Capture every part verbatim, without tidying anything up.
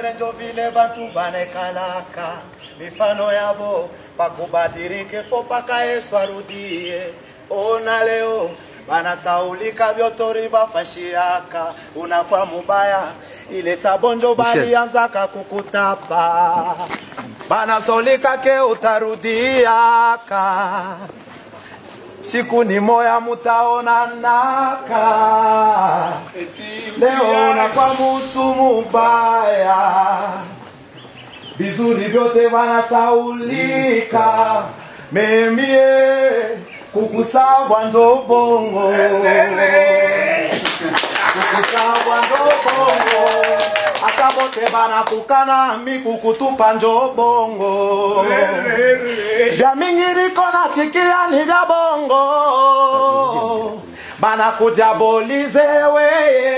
Andre njo vile bantu banekalaka mifano yabo pakubadirike fo paka Yesu arudie. Ona leo banasaulika vyotori bafashiaka unakuwa mubaya ile sabonjo balianzaka kukutapa banasaulika ke utarudiaka siku ni moya mutaonanaka leo unakuwa mtu mubaya vizuri vyote banasaulika memie kukusabwa ndo bongo kukusabwa ndo bongo akabote bana kukana mi kukutupa ndo bongo vya mingiriko na sikia ni vya bongo bana kujabolize weye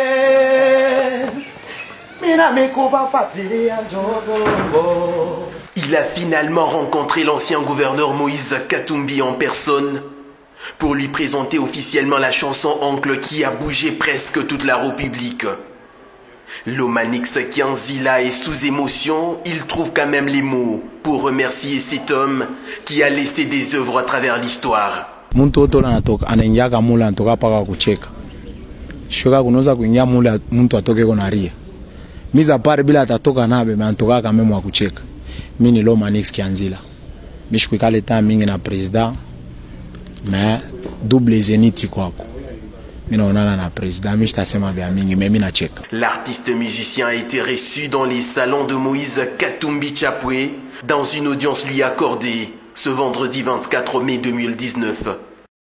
mina mikuba fatilia ndo bongo. Il a finalement rencontré l'ancien gouverneur Moïse Katumbi en personne pour lui présenter officiellement la chanson Oncle qui a bougé presque toute la République. L'Omanix Kianzila est sous émotion, il trouve quand même les mots pour remercier cet homme qui a laissé des œuvres à travers l'histoire. Muntu otola natoka anaingia mula natoka paka kucheka. Shoka kunoza kuingia mula muntu atoke konaria. Miza pare bila atatoka nabe mantoka kama mwa kucheka. Mimi ni l'Omanix Kianzila. Mishikale ta mingi na president mais double zeniti kwako. L'artiste musicien a été reçu dans les salons de Moïse Katumbi Chapwe dans une audience lui accordée ce vendredi vingt-quatre mai deux mille dix-neuf.